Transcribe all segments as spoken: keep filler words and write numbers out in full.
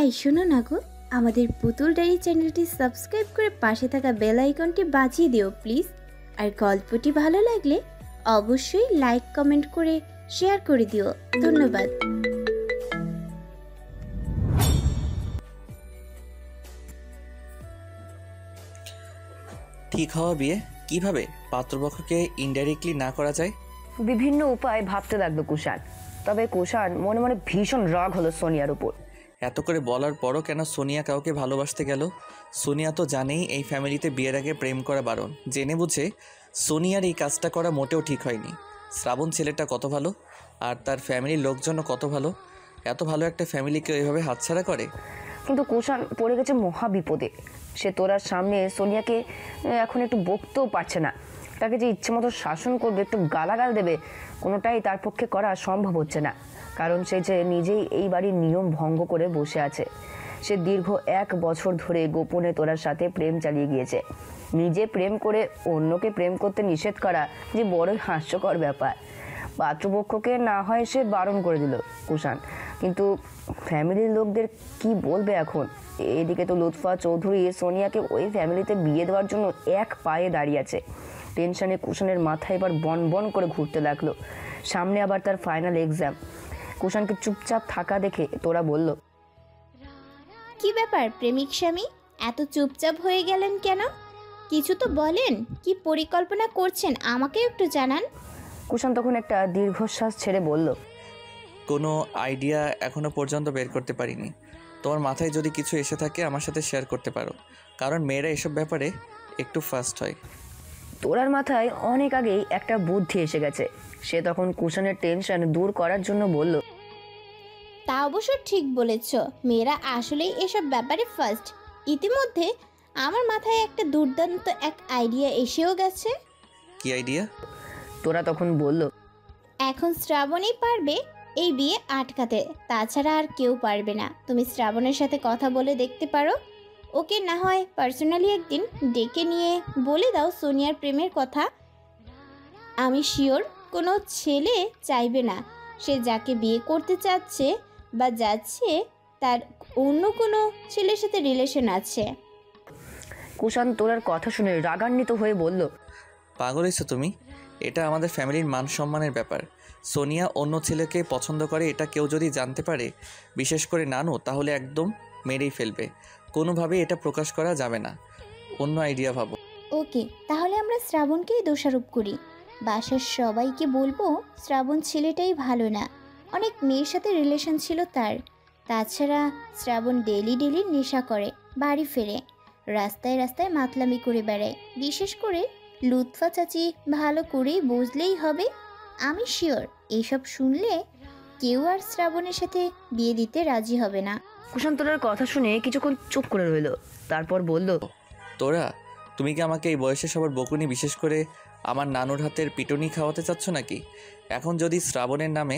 এই শোনো না গো, আমাদের পুতুল ডায়েরি চ্যানেলটি সাবস্ক্রাইব করে পাশে থাকা বেল আইকনটি বাজিয়ে দিও প্লিজ। আর গল্পটি ভালো লাগলে অবশ্যই লাইক কমেন্ট করে শেয়ার করে দিও। ধন্যবাদ। ঠিক হওয়া বিয়ে কিভাবে পাত্রপক্ষকে ইনডাইরেক্টলি না করা যায়? বিভিন্ন উপায় ভাবতে লাগলো কুষাণ। তবে কুষাণ মনে মনে ভীষণ রাগ হলো সোনিয়ার উপর। এত করে বলার পরও কেন সোনিয়া কাউকে ভালোবাসতে গেল? সোনিয়া তো জানেই এই ফ্যামিলিতে বিয়ের আগে প্রেম করা বারণ। জেনে বুঝে সোনিয়ার এই কাজটা করা মোটেও ঠিক হয়নি। শ্রাবণ ছেলেটা কত ভালো, আর তার ফ্যামিলির লোকজনও কত ভালো। এত ভালো একটা ফ্যামিলিকে ওইভাবে হাতছাড়া করে? কিন্তু কুষাণ পড়ে গেছে মহা বিপদে। সে তোরার সামনে সোনিয়াকে এখন একটু বকতেও পারছে না। তাকে যে ইচ্ছে মতো শাসন করবে, একটু গালাগাল দেবে, কোনোটাই তার পক্ষে করা সম্ভব হচ্ছে না। কারণ সে যে নিজেই এই বাড়ির নিয়ম ভঙ্গ করে বসে আছে। সে দীর্ঘ এক বছর ধরে গোপনে তোরার সাথে প্রেম চালিয়ে গিয়েছে। নিজে প্রেম করে অন্যকে প্রেম করতে নিষেধ করা যে বড়ই হাস্যকর ব্যাপার। পাত্রপক্ষকে না হয় সে বারণ করে দিল কুষাণ, কিন্তু ফ্যামিলির লোকদের কি বলবে এখন? এদিকে তো লুৎফা চৌধুরী সোনিয়াকে ওই ফ্যামিলিতে বিয়ে দেওয়ার জন্য এক পায়ে দাঁড়িয়ে আছে। টেনশনে কুষাণের মাথা এবার বন বন করে ঘুরতে লাগলো। সামনে আবার তার ফাইনাল এক্সাম। কুষাণকে চুপচাপ থাকা দেখে তোরা বলল, কি ব্যাপার প্রেমিক স্বামী, এত চুপচাপ হয়ে গেলেন কেন? কিছু তো বলেন, কি পরিকল্পনা করছেন আমাকে একটু জানান। কুষাণ তখন একটা দীর্ঘশ্বাস ছেড়ে বলল, কোনো আইডিয়া এখনো পর্যন্ত বের করতে পারিনি। তোমার মাথায় যদি কিছু এসে থাকে আমার সাথে শেয়ার করতে পারো, কারণ মেয়েরা এসব ব্যাপারে একটু ফাস্ট হয়। তোরার মাথায় অনেক আগেই একটা বুদ্ধি এসে গেছে। সে তখন কুষাণের টেনশন দূর করার জন্য বলল, তা অবশ্য ঠিক বলেছ, মেয়েরা আসলেই এসব ব্যাপারে ফার্স্ট। ইতিমধ্যে আমার মাথায় একটা দুর্দান্ত এক আইডিয়া এসেও গেছে। কি আইডিয়া? তোরা তখন বলল, এখন শ্রাবণই পারবে এই বিয়ে আটকাতে, তাছাড়া আর কেউ পারবে না। তুমি শ্রাবণের সাথে কথা বলে দেখতে পারো। ওকে না হয় পার্সোনালি একদিন ডেকে নিয়ে বলে দাও সোনিয়ার প্রেমের কথা। আমি শিওর কোনো ছেলে চাইবে না সে যাকে বিয়ে করতে চাচ্ছে বা যাচ্ছে তার অন্য কোনো ছেলের সাথে রিলেশন আছে। কুষাণ তোরার কথা শুনে রাগান্বিত হয়ে বলল, পাগল হয়েছো তুমি? এটা আমাদের ফ্যামিলির মান সম্মানের ব্যাপার। সোনিয়া অন্য ছেলেকে পছন্দ করে, এটা কেউ যদি জানতে পারে, বিশেষ করে নানু, তাহলে একদম মেরেই ফেলবে। কোনোভাবেই এটা প্রকাশ করা যাবে না। অন্য আইডিয়া ভাবো। ওকে, তাহলে আমরা শ্রাবণকেই দোষারোপ করি। বাসার সবাইকে বলবো শ্রাবণ ছেলেটাই ভালো না, অনেক মেয়ের সাথে রিলেশন ছিল তার। তাছাড়া শ্রাবণ ডেলি ডেলি নেশা করে, বাড়ি ফেরে, রাস্তায় রাস্তায় মাতলামি করে বেড়ায়। বিশেষ করে লুৎফা চাচি ভালো করেই বুঝলেই হবে। আমি শিওর এইসব শুনলে কেউ আর শ্রাবণের সাথে বিয়ে দিতে রাজি হবে না। কুষাণ তোরার কথা শুনে কিছুক্ষণ চুপ করে রইল, তারপর বলল, তোরা, তুমি কি আমাকে এই বয়সে সবার বকুনি, বিশেষ করে আমার নানুর হাতের পিটুনি খাওয়াতে চাচ্ছ নাকি? এখন যদি শ্রাবণের নামে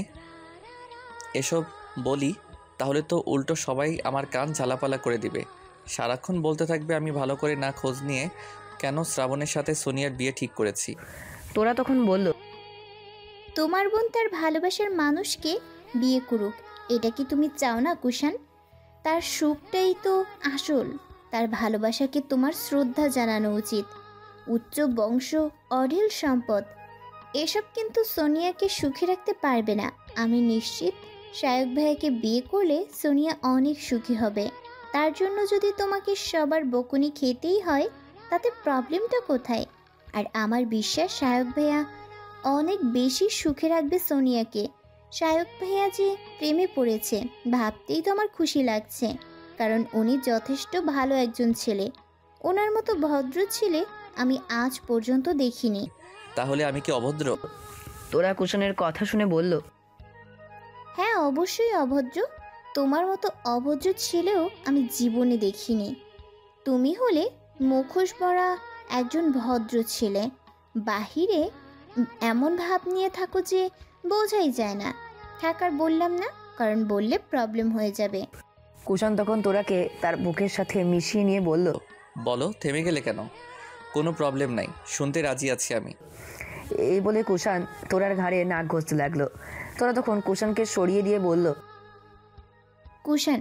এসব বলি তাহলে তো উল্টো সবাই আমার কান ঝালাপালা করে দিবে। সারাক্ষণ বলতে থাকবে আমি ভালো করে না খোঁজ নিয়ে কেন শ্রাবণের সাথে সোনিয়ার বিয়ে ঠিক করেছি। তোরা তখন বলল, তোমার বোন তার ভালোবাসার মানুষকে বিয়ে করুক, এটা কি তুমি চাও না কুষাণ? তার সুখটাই তো আসল। তার ভালোবাসাকে তোমার শ্রদ্ধা জানানো উচিত। উচ্চ বংশ, অঢেল সম্পদ, এসব কিন্তু সোনিয়াকে সুখে রাখতে পারবে না। আমি নিশ্চিত শায়ক ভাইয়াকে বিয়ে করলে সোনিয়া অনেক সুখী হবে। তার জন্য যদি তোমাকে সবার বকুনি খেতেই হয় তাতে প্রবলেমটা কোথায়? আর আমার বিশ্বাস শায়ক ভাইয়া অনেক বেশি সুখে রাখবে সোনিয়াকে। শায়ক ভাইয়া যে প্রেমে পড়েছে ভাবতেই তো আমার খুশি লাগছে, কারণ উনি যথেষ্ট ভালো একজন ছেলে। ওনার মতো ভদ্র ছেলে আমি আজ পর্যন্ত দেখিনি। তাহলে আমি কি অভদ্র? তোরা কুষাণের কথা শুনে বলল, হ্যাঁ অবশ্যই অভদ্র। তোমার মতো অভদ্র ছেলেও আমি জীবনে দেখিনি। তুমি হলে মুখোশ পরা একজন ভদ্র ছেলে, বাহিরে এমন ভাব নিয়ে থাকো যে বোঝাই যায় না। থাকার বললাম না, কারণ বললে প্রবলেম হয়ে যাবে। কুষাণ তখন তোরাকে তার বুকের সাথে মিশিয়ে নিয়ে বলল, বলো, থেমে গেলে কেন? কোনো প্রবলেম নাই, শুনতে রাজি আছি আমি। এই বলে কুষাণ তোরার ঘাড়ে নাক ঘষতে লাগলো। তোরা তখন কুষাণকে সরিয়ে দিয়ে বলল, কুষাণ,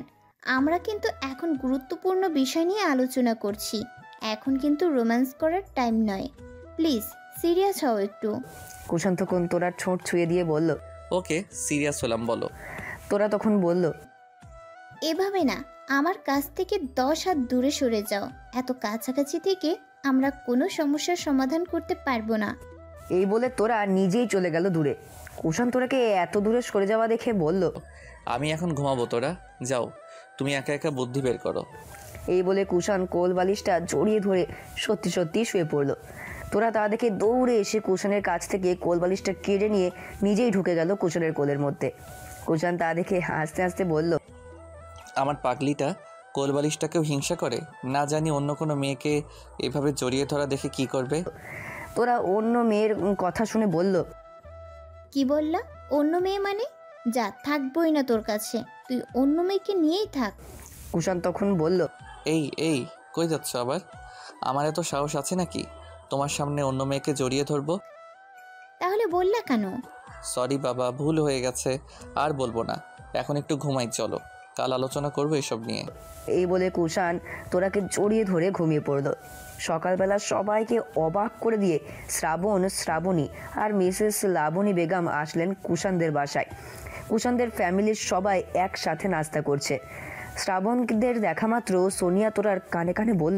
আমরা কিন্তু এখন গুরুত্বপূর্ণ বিষয় নিয়ে আলোচনা করছি। এখন কিন্তু রোম্যান্স করার টাইম নয়। প্লিজ সিরিয়াস হও একটু। কুষাণ তখন তোরার ঠোঁট ছুঁয়ে দিয়ে বলল, ওকে সিরিয়াস হলাম, বলো। তোরা তখন বলল, এভাবে না, আমার কাছ থেকে দশ হাত দূরে সরে যাও। এত কাছাকাছি থেকে আমরা কোনো সমস্যার সমাধান করতে পারবো না। এই বলে তোরা নিজেই চলে গেল দূরে। কুষাণ তোরাকে এত দূরে সরে যাওয়া দেখে বলল, আমি এখন ঘুমাবো, তোরা যাও, তুমি একা একা বুদ্ধি বের করো। এই বলে কুষাণ কোল বালিশটা জড়িয়ে ধরে সত্যি সত্যি শুয়ে পড়ল। তোরা তা দেখে দৌড়ে এসে কুষাণের কাছ থেকে কোল বালিশটা কেড়ে নিয়ে নিজেই ঢুকে গেল কুষাণের কোলের মধ্যে। কুষাণ তা দেখে হাসতে হাসতে বলল, আমার পাগলিটা কোলবালিশটাকেও হিংসা করে, না জানি অন্য কোনো মেয়েকে এভাবে জড়িয়ে ধরা দেখে কি করবে। তোরা অন্য মেয়ের কথা শুনে বলল, কি বললা? অন্য মেয়ে মানে? যা, থাকবোই না তোর কাছে, তুই অন্য মেয়েকে নিয়েই থাক। কুষাণ তখন বলল, এই এই কই যাচ্ছ আবার? আমার এত সাহস আছে নাকি তোমার সামনে অন্য মেয়েকে জড়িয়ে ধরবো? তাহলে বললা কেন? সরি বাবা, ভুল হয়ে গেছে, আর বলবো না। এখন একটু ঘুমাই, চলো, কাল আলোচনা করবো এসব নিয়ে। এই বলে কুষাণ তোরাকে জড়িয়ে ধরে ঘুমিয়ে পড়ল। সকালবেলা সবাইকে অবাক করে দিয়ে শ্রাবণ, শ্রাবণী আর মিসেস লাবণী বেগম আসলেন কুষাণদের বাসায়। কুষাণদের ফ্যামিলির সবাই একসাথে নাস্তা করছে। শ্রাবণদের দেখা মাত্র সোনিয়া তোরার কানে কানে বলল,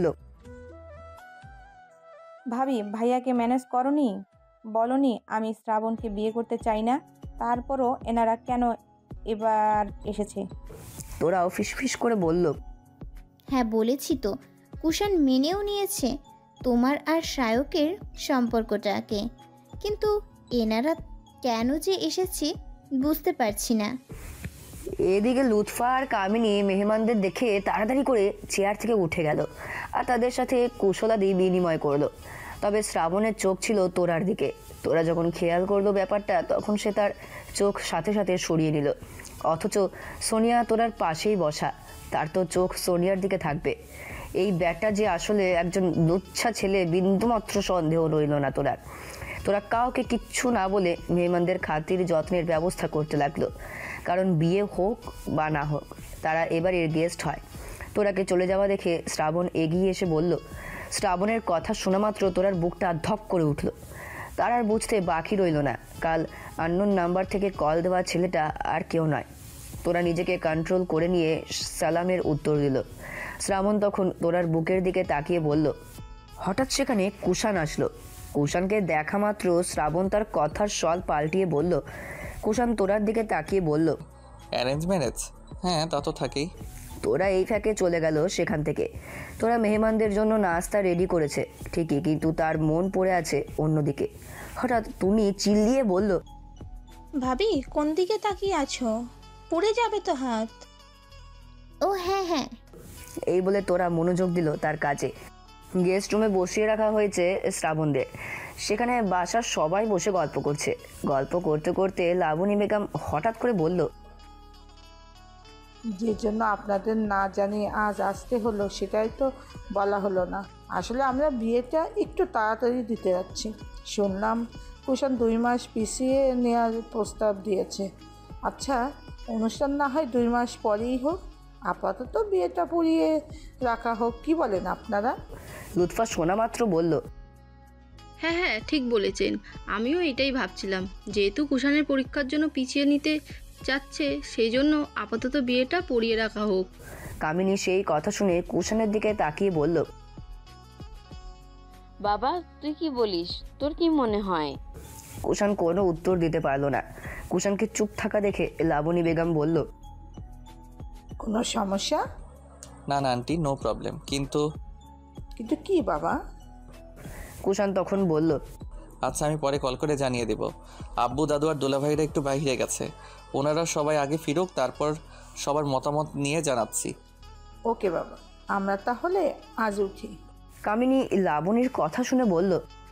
ভাবি, ভাইয়াকে ম্যানেজ করনি? বলনি আমি শ্রাবণকে বিয়ে করতে চাই না, তারপরও এনারা কেন এবার এসেছে? তোরাও ফিসফিস করে বলল, হ্যাঁ বলেছি তো, কুষাণ মেনেও নিয়েছে তোমার আর শায়কের সম্পর্কটাকে, কিন্তু এনারা কেন যে এসেছে বুঝতে পারছি না। এদিকে লুৎফা আর কামিনী মেহমানদের দেখে তাড়াতাড়ি করে চেয়ার থেকে উঠে গেল আর তাদের সাথে কুশলাদি বিনিময় করলো। তবে শ্রাবণের চোখ ছিল তোরার দিকে। তোরা যখন খেয়াল করলো ব্যাপারটা, তখন সে তার চোখ সাথে সাথে সরিয়ে নিল। অথচ সোনিয়া তোরার পাশেই বসা, তার তো চোখ সোনিয়ার দিকে থাকবে। এই ব্যাটা যে আসলে একজন লুচ্ছা ছেলে বিন্দুমাত্র সন্দেহ রইল না তোরার। তোরা কাউকে কিচ্ছু না বলে মেহমানদের খাতির যত্নের ব্যবস্থা করতে লাগলো, কারণ বিয়ে হোক বা না হোক তারা এবারের গেস্ট হয়। তোরাকে চলে যাওয়া দেখে শ্রাবণ এগিয়ে এসে বলল। শ্রাবণের কথা শোনা মাত্র তোরার বুকটা ধক করে উঠল। তার আর বুঝতে বাকি রইল না, কাল আননোন নাম্বার থেকে কল দেওয়া ছেলেটা আর কেউ নয়। তোরা নিজেকে কন্ট্রোল করে নিয়ে সালামের উত্তর দিল। শ্রাবণ তখন তোরার বুকের দিকে তাকিয়ে বলল, হঠাৎ সেখানে কুষাণ আসলো। কুষাণকে দেখা মাত্র শ্রাবণ তার কথার স্বর পাল্টিয়ে বলল। কুষাণ তোরার দিকে তাকিয়ে বলল, অ্যারেঞ্জ ম্যারেজ? হ্যাঁ, তা তো থাকেই। তোরা এই ফাঁকে চলে গেল সেখান থেকে। তোরা মেহমানদের জন্য নাস্তা রেডি করেছে ঠিকই, কিন্তু তার মন পড়ে আছে অন্যদিকে। হঠাৎ টুনি চিল্লিয়ে বলল, ভাবি কোন দিকে তাকিয়ে আছো? পড়ে যাবে তো হাত। ও হ্যাঁ হ্যাঁ। এই বলে তোরা মনোযোগ দিল তার কাজে। গেস্ট রুমে বসিয়ে রাখা হয়েছে শ্রাবণদের। সেখানে বাসার সবাই বসে গল্প করছে। গল্প করতে করতে লাবণী বেগম হঠাৎ করে বলল, যে জন্য আপনাদের না জানি আজ আসতে হলো সেটাই তো বলা হলো না। আসলে আমরা বিয়েটা একটু তাড়াতাড়ি দিতে যাচ্ছি। শুনলাম কুষাণ দুই মাস পিছিয়ে নেওয়ার প্রস্তাব দিয়েছে। আচ্ছা, অনুষ্ঠান না হয় দুই মাস পরেই হোক, আপাতত বিয়েটা পুড়িয়ে রাখা হোক, কি বলেন আপনারা? লুৎফা শোনা মাত্র বলল, হ্যাঁ হ্যাঁ ঠিক বলেছেন, আমিও এটাই ভাবছিলাম। যেহেতু কুষাণের পরীক্ষার জন্য পিছিয়ে নিতে যাচ্ছে, সেই জন্য আপাতত বিয়েটা পড়িয়ে রাখা হোক। কামিনী সেই কথা শুনে কুষাণের দিকে তাকিয়ে বলল, বাবা তুই কি বলিস, তোর কি মনে হয়? কুষাণ কোনো উত্তর দিতে পারলো না। কুষাণকে চুপ থাকা দেখে লাবণী বেগম বলল, কোনো সমস্যা? না না আন্টি, নো প্রবলেম। কিন্তু কিন্তু কি বাবা? কুষাণ তখন বলল, আচ্ছা, আমি পরে কল করে জানিয়ে দেব। আব্বু, দাদু আর দুলাভাইরা একটু বাইরে গেছে, ওনারা সবাই আগে ফিরুক, তারপর সবার মতামত নিয়ে জানাচ্ছি। ওকে বাবা, আমরা তাহলে আজ উঠি। কামিনী লাবণীর কথা শুনে বলল,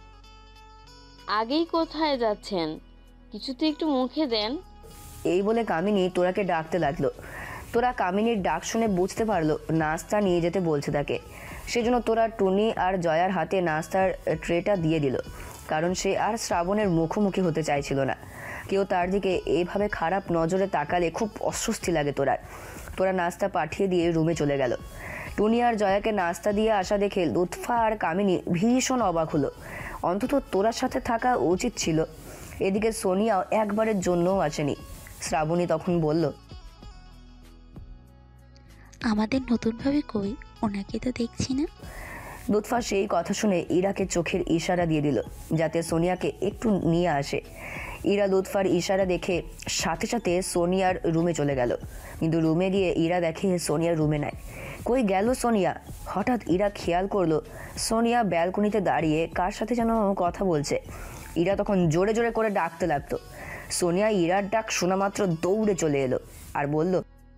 আগেই কোথায় যাচ্ছেন, কিছু তো একটু মুখে দেন। এই বলে কামিনী তোরাকে ডাকতে লাগলো। তোরা কামিনীর ডাক শুনে বুঝতে পারলো নাস্তা নিয়ে যেতে বলছে তাকে। সেজন্য তোরা টুনি আর জয়ার হাতে নাস্তার ট্রেটা দিয়ে দিল, কারণ সে আর শ্রাবণের মুখোমুখি হতে চাইছিল না। কেউ তার দিকে এইভাবে খারাপ নজরে তাকালে খুব অস্বস্তি লাগে তোরার। তোরা নাস্তা পাঠিয়ে দিয়ে রুমে চলে গেল। টুনি আর জয়াকে নাস্তা দিয়ে আসা দেখে লুৎফা আর কামিনী ভীষণ অবাক হলো। অন্তত তোরার সাথে থাকা উচিত ছিল। এদিকে সোনিয়াও একবারের জন্যও আসেনি। শ্রাবণী তখন বলল, আমাদের নতুনভাবে কই, ওনাকে তো দেখছি না। লুৎফা সেই কথা শুনে ইরাকে চোখের ইশারা দিয়ে দিল যাতে সোনিয়াকে একটু নিয়ে আসে। ইরা লুৎফার ইশারা দেখে সাথে সাথে সোনিয়ার রুমে চলে গেল। কিন্তু রুমে গিয়ে ইরা দেখে সোনিয়ার রুমে নাই। কই গেল সোনিয়া? হঠাৎ ইরা খেয়াল করলো সোনিয়া ব্যালকনিতে দাঁড়িয়ে কার সাথে যেন কথা বলছে। ইরা তখন জোরে জোরে করে ডাকতে লাগতো। সোনিয়া ইরার ডাক শোনা মাত্র দৌড়ে চলে এলো আর বলল,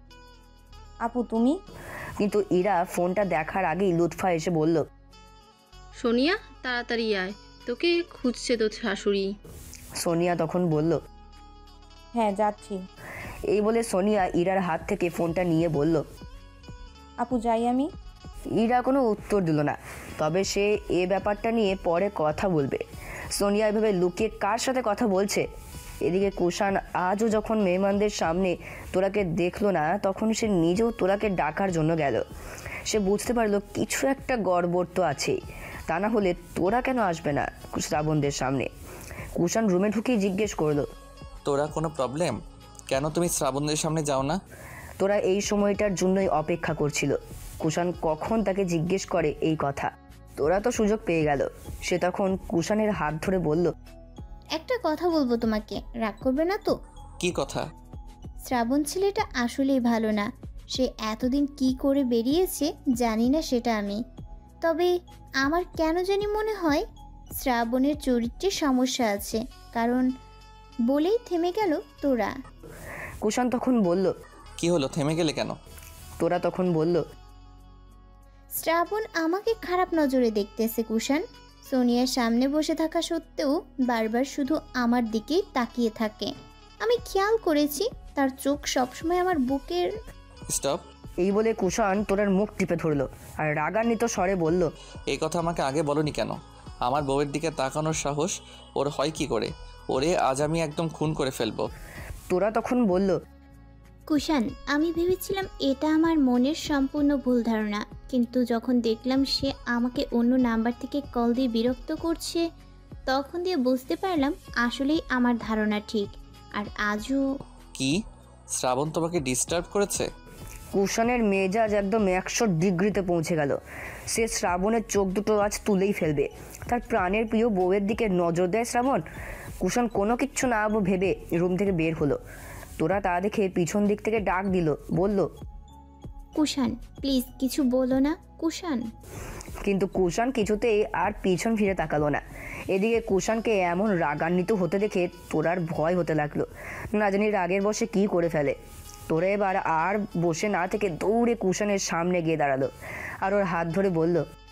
আপু তুমি? কিন্তু ইরা ফোনটা দেখার আগেই লুৎফা এসে বলল, সোনিয়া তাড়াতাড়ি আয়, তোকে খুঁজছে তোর শাশুড়ি। সোনিয়া তখন বলল, হ্যাঁ যাচ্ছি। এই বলে সোনিয়া ইরার হাত থেকে ফোনটা নিয়ে বলল, আপু যাই আমি? ইরা কোনো উত্তর দিল না, তবে সে এ ব্যাপারটা নিয়ে পরে কথা বলবে। সোনিয়া এভাবে লুকিয়ে কার সাথে কথা বলছে? এদিকে কুষাণ আজও যখন মেহমানদের সামনে তোরাকে দেখলো না, তখন সে নিজেও তোরাকে ডাকার জন্য গেল। সে বুঝতে পারলো কিছু একটা গড়বড় তো আছেই, তা না হলে তোরা কেন আসবে না শ্রাবণদের সামনে। কুষাণ রুমে ঢুকেই জিজ্ঞেস করলো, তোরা কোনো প্রবলেম? কেন তুমি শ্রাবণদের সামনে যাও না? তোরা এই সময়টার জন্যই অপেক্ষা করছিল কুষাণ কখন তাকে জিজ্ঞেস করে এই কথা। তোরা তো সুযোগ পেয়ে গেল। সে তখন কুষাণের হাত ধরে বলল, একটা কথা বলবো তোমাকে, রাগ করবে না তো? কি কথা? শ্রাবণ ছেলেটা আসলেই ভালো না। সে এতদিন কি করে বেরিয়েছে জানি না সেটা আমি, তবে আমার কেন জানি মনে হয় শ্রাবণের চরিত্রে সমস্যা আছে। কারণ বলেই থেমে গেল তোরা। কুষাণ তখন বলল, কি হলো, থেমে গেলে কেন? তোরা তখন বলল, শ্রাবণ আমাকে খারাপ নজরে দেখতেছে কুষাণ। সোনিয়ার সামনে বসে থাকা সত্ত্বেও বারবার শুধু আমার দিকেই তাকিয়ে থাকে। আমি খেয়াল করেছি তার চোখ সবসময় আমার বুকের। স্টপ। এই বলে কুষাণ তোরার মুখ টিপে ধরলো আর রাগান্বিত স্বরে বলল, এই কথা আমাকে আগে বলনি কেন? আমার বউয়ের দিকে তাকানোর সাহস ওর হয় কি করে? ওরে আজ আমি একদম খুন করে ফেলবো। তোরা তখন বলল, কুষাণ, আমি ভেবেছিলাম এটা আমার মনের সম্পূর্ণ ভুল ধারণা, কিন্তু যখন দেখলাম সে আমাকে অন্য নাম্বার থেকে কল দিয়ে বিরক্ত করছে, তখন দিয়ে বুঝতে পারলাম আসলেই আমার ধারণা ঠিক। আর আজও কি শ্রাবণ তোমাকে ডিস্টার্ব করেছে? কুষাণের মেজাজ একদম একশো ডিগ্রিতে পৌঁছে গেল। সে শ্রাবণের চোখ দুটো আজ তুলেই ফেলবে। তার প্রাণের প্রিয় বউয়ের দিকে নজর দেয় শ্রাবণ। কুষাণ কোনো কিচ্ছু না ভেবে রুম থেকে বের হলো। তোরা তা দেখে পিছন দিক থেকে ডাক দিল, বলল, কুষাণ প্লিজ কিছু বলো না কুষাণ। কিন্তু কুষাণ কিছুতেই আর পিছন ফিরে তাকালো না। এদিকে কুষাণকে এমন রাগান্বিত হতে দেখে তোরার ভয় হতে লাগলো, না জানি রাগের বশে কি করে ফেলে। তোরা এবার আর বসে না থেকে দৌড়ে কুষাণের সামনে গিয়ে দাঁড়ালো আর ওর হাত ধরে বলল,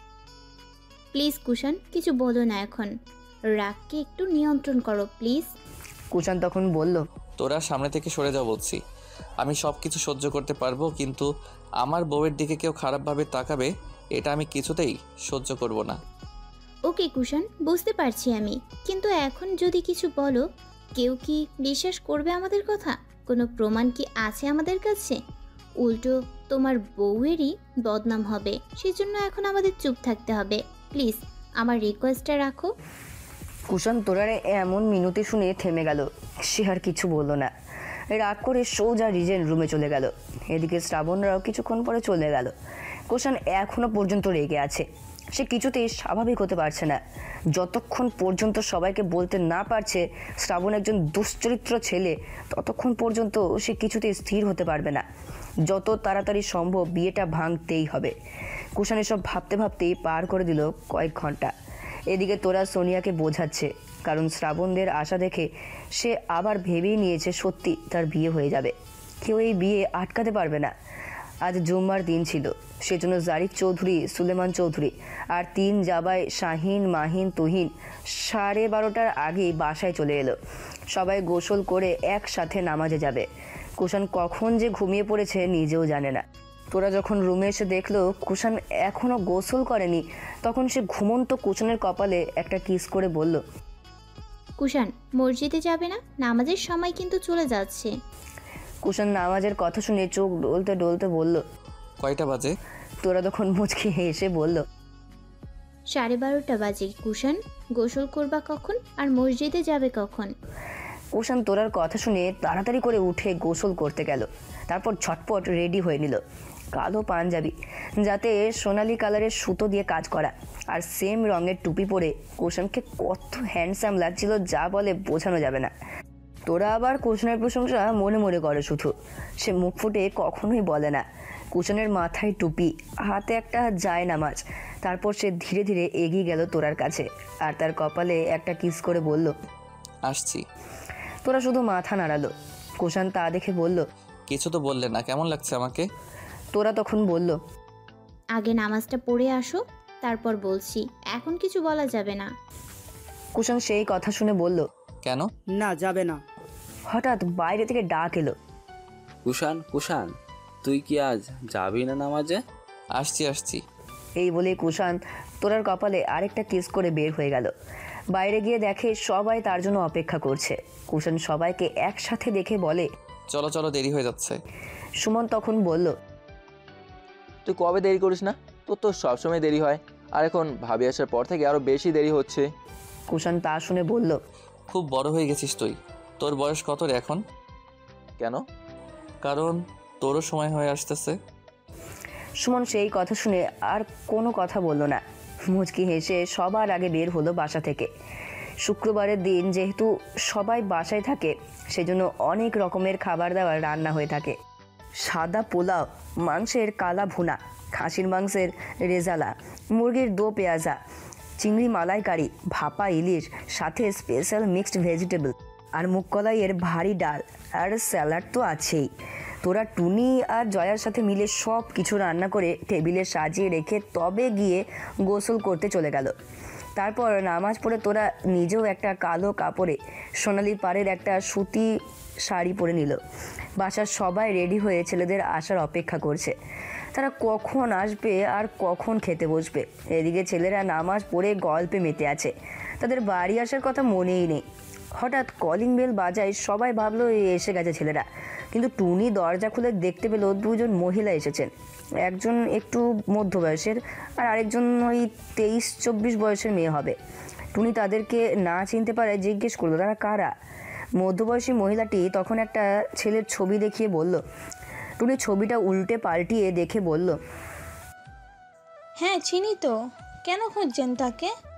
প্লিজ কুষাণ কিছু বলো না এখন, রাগকে একটু নিয়ন্ত্রণ করো প্লিজ। কুষাণ তখন বলল, তোরা সামনে থেকে সরে যাও বলছি। আমি সব কিছু সহ্য করতে পারবো, কিন্তু আমার বউয়ের দিকে কেউ খারাপভাবে তাকাবে এটা আমি কিছুতেই সহ্য করব না। ওকে কুষাণ, বুঝতে পারছি আমি, কিন্তু এখন যদি কিছু বলো, কেউ কি বিশ্বাস করবে আমাদের কথা? কোনো প্রমাণ কি আছে আমাদের কাছে? উল্টো তোমার বউয়েরই বদনাম হবে, সেজন্য এখন আমাদের চুপ থাকতে হবে। প্লিজ আমার রিকোয়েস্টটা রাখো। কুষাণ তোরারে এমন মিনতি শুনে থেমে গেল। সে আর কিছু বলল না। রাগ করে সোজা রিজেন রুমে চলে গেল। এদিকে শ্রাবণরাও কিছুক্ষণ পরে চলে গেল। কুষাণ এখনো পর্যন্ত রেগে আছে। সে কিছুতেই স্বাভাবিক হতে পারছে না। যতক্ষণ পর্যন্ত সবাইকে বলতে না পারছে শ্রাবণ একজন দুশ্চরিত্র ছেলে, ততক্ষণ পর্যন্ত সে কিছুতেই স্থির হতে পারবে না। যত তাড়াতাড়ি সম্ভব বিয়েটা ভাঙতেই হবে। কুষাণ এসব ভাবতে ভাবতেই পার করে দিল কয়েক ঘন্টা। এদিকে তোরা সোনিয়াকে বোঝাচ্ছে, কারণ শ্রাবণদের আশা দেখে সে আবার ভেবেই নিয়েছে সত্যি তার বিয়ে হয়ে যাবে। কেউ এই বিয়ে আটকাতে পারবে না। আজ জুম্মার দিন ছিল, সেজন্য জারিফ চৌধুরী, সুলেমান চৌধুরী আর তিন জাবাই শাহিন, মাহিন, তুহিন সাড়ে বারোটার আগেই বাসায় চলে এলো। সবাই গোসল করে একসাথে নামাজে যাবে। কুষাণ কখন যে ঘুমিয়ে পড়েছে নিজেও জানে না। তোরা যখন রুমে এসে দেখলো কুষাণ এখনো গোসল করেনি, তখন সে ঘুমন্ত কুষাণের কপালে একটা কিস করে বলল, কুষাণ, মসজিদে যাবে না? নামাজের সময় কিন্তু চলে যাচ্ছে। কুষাণ নামাজের কথা শুনে চোখ ডলতে ডলতে বলল, কয়টা বাজে? তোরা তখন মুচকি হেসে বলল, সাড়ে বারোটা বাজে। কুষাণ, গোসল করবা কখন আর মসজিদে যাবে কখন? কুষাণ তোরার কথা শুনে তাড়াতাড়ি করে উঠে গোসল করতে গেল। তারপর ঝটপট রেডি হয়ে নিল। কালো পাঞ্জাবি, যাতে সোনালি কালারের সুতো দিয়ে কাজ করা, আর সেম রঙের টুপি পরে কুষাণকে কত হ্যান্ডসাম লাগছিল যা বলে বোঝানো যাবে না। তোরা আবার কুষাণের প্রশংসা মনে মনে করে শুধু, সে মুখ ফুটে কখনোই বলে না। কুষাণের মাথায় টুপি, হাতে একটা যায় নামাজ। তারপর সে ধীরে ধীরে এগিয়ে গেল তোরার কাছে আর তার কপালে একটা কিস করে বলল, আসছি। তোরা শুধু মাথা নাড়ালো। কুষাণ তা দেখে বলল, কিছু তো বললে না, কেমন লাগছে আমাকে? তোরা তখন বলল, আগে নামাজটা পড়ে আসো, তারপর বলছি, এখন কিছু বলা যাবে না। কুষাণ সেই কথা শুনে বলল, কেন? না, যাবে না। হঠাৎ বাইরে থেকে ডাক এলো, কুষাণ, কুষাণ, তুই কি আজ যাবি না নামাজে? আসছি আসছি। এই বলে কুষাণ তোরার কপালে আরেকটা কিস করে বের হয়ে গেল। বাইরে গিয়ে দেখে সবাই তার জন্য অপেক্ষা করছে। কুষাণ সবাইকে একসাথে দেখে বলে, চলো চলো, দেরি হয়ে যাচ্ছে। সুমন তখন বলল, তুই কবে দেরি করিস না? তোর তো সবসময় দেরি হয়, আর এখন ভাবি আসার পর থেকে আরো বেশি দেরি হচ্ছে। কুষাণ তা শুনে বলল, খুব বড় হয়ে গেছিস তুই। তোর বয়স কত রে এখন? কেন? কারণ তোরও সময় হয়ে আসতেছে। সুমন সেই কথা শুনে আর কোনো কথা বলল না। মুচকি হেসে সবার আগে বের হলো বাসা থেকে। শুক্রবারের দিন যেহেতু সবাই বাসায় থাকে, সেজন্য অনেক রকমের খাবার দাবার রান্না হয়ে থাকে। সাদা পোলাও, মাংসের কালা ভুনা, খাসির মাংসের রেজালা, মুরগির দো পেঁয়াজা, চিংড়ি মালাইকারি, ভাপা ইলিশ, সাথে স্পেশাল মিক্সড ভেজিটেবল, আর মুগ কলাইয়ের ভারী ডাল, আর স্যালাড তো আছেই। তোরা টুনি আর জয়ার সাথে মিলে সব কিছু রান্না করে টেবিলে সাজিয়ে রেখে তবে গিয়ে গোসল করতে চলে গেল। তারপর নামাজ পড়ে তোরা নিজেও একটা কালো কাপড়ে সোনালি পাড়ের একটা সুতি শাড়ি পরে নিল। বাসার সবাই রেডি হয়ে ছেলেদের আসার অপেক্ষা করছে, তারা কখন আসবে আর কখন খেতে বসবে। এদিকে ছেলেরা নামাজ পড়ে গল্পে মেতে আছে, তাদের বাড়ি আসার কথা মনেই নেই। হঠাৎ কলিং বেল বাজায়, সবাই ভাবলো এসে গেছে ছেলেরা, কিন্তু টুনি দরজা খুলে দেখতে পেল দুজন মহিলা এসেছেন। একজন একটু মধ্যবয়সের আর আরেকজন ওই তেইশ চব্বিশ বয়সের মেয়ে হবে। টুনি তাদেরকে না চিনতে পারে জিজ্ঞেস করলো তারা কারা। মধ্যবয়সী মহিলাটি তখন একটা ছেলের ছবি দেখিয়ে বলল। টুনি ছবিটা উল্টে পাল্টিয়ে দেখে বলল, হ্যাঁ চিনি তো, কেন খুঁজছেন তাকে?